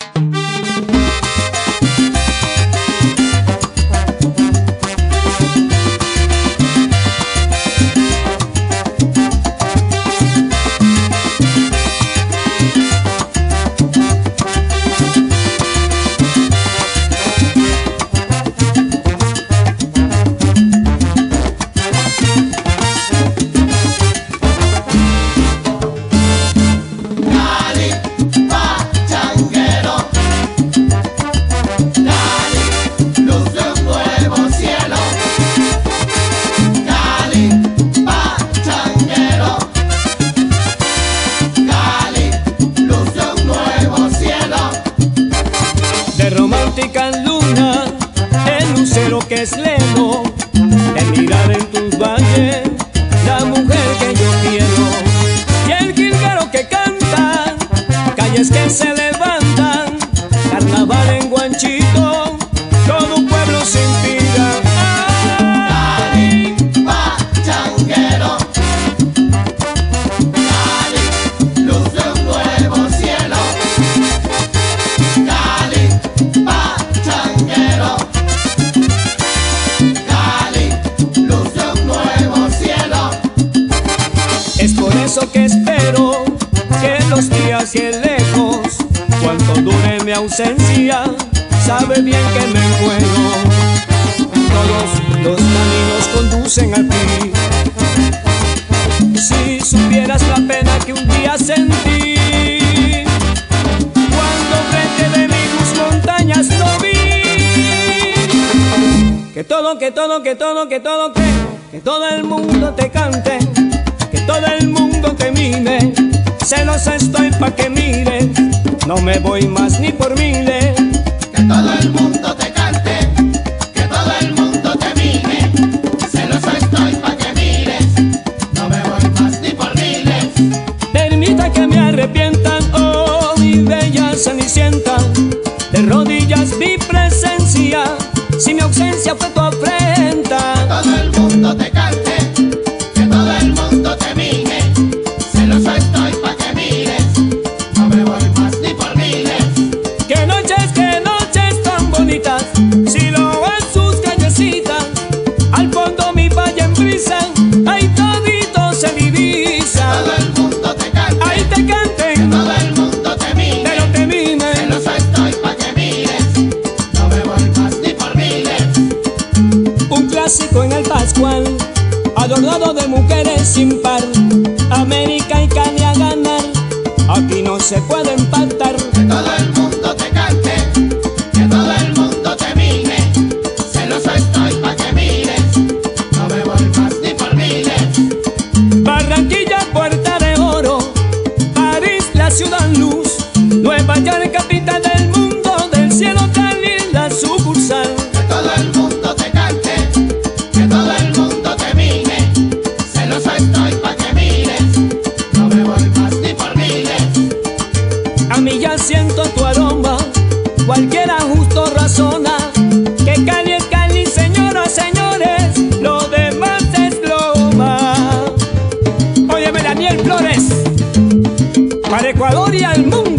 Romántica luna, el lucero que es lejos, de mirar en tus valles, la mujer que yo quiero. Y el jilguero que canta, calles que se levantan, carnaval en Guanchito, todo un pueblo se inspira. Cali, pachanguero, Cali, luz de un nuevo cielo. Cali, pachanguero, Cali, luz de un nuevo cielo. Es por eso que espero que los días y el lejos, cuanto dure mi ausencia, sabe bien que me muero. Todos los caminos conducen a ti. Si supieras la pena que un día sentí, cuando frente de mí tus montañas no vi. Que todo, que todo, que todo, que todo, que todo el mundo te cante, que todo el mundo te mime. Celosa estoy pa' que mires, no me voy más ni por miles. Que todo el mundo te cante, que todo el mundo te mime. Celoso estoy pa' que mires, no me voy más ni por miles. Permita que me arrepientan, oh mi bella Cenicienta, de rodillas mi presencia, si mi ausencia fue tu afrenta. Que todo el mundo te cante, que todo el mundo te mime. Celoso estoy pa' que mires, no me voy más ni por miles. Qué noches tan bonitas, si lo ves sus callecitas, al fondo mi valle en brisa, ahí todito se divisa. Todo el mundo te cante, Ahí te que canten, todo el mundo te mime. pero te mimen. Celoso estoy pa' que mires, no me voy más ni por miles. Un clásico en el Pascual, adornado de mujeres sin par. América y Cali a ganar, aquí no se puede empatar. Que todo el mundo te cante, que todo el mundo te mime. Celoso estoy pa' que mires, no me voy más ni por miles. Barranquilla, Puerta de Oro, París, la ciudad luz, Nueva York, capital del mundo, del cielo Cali, la sucursal. Que todo el mundo te cante, que todo el mundo te mime. Celoso estoy pa' que mires, no me voy más ni por miles. A mí ya siento tu aroma, cualquiera justo razona, que Cali es Cali, señoras, señores, lo demás es loma. Óyeme, Daniel Flores, para Ecuador y al mundo.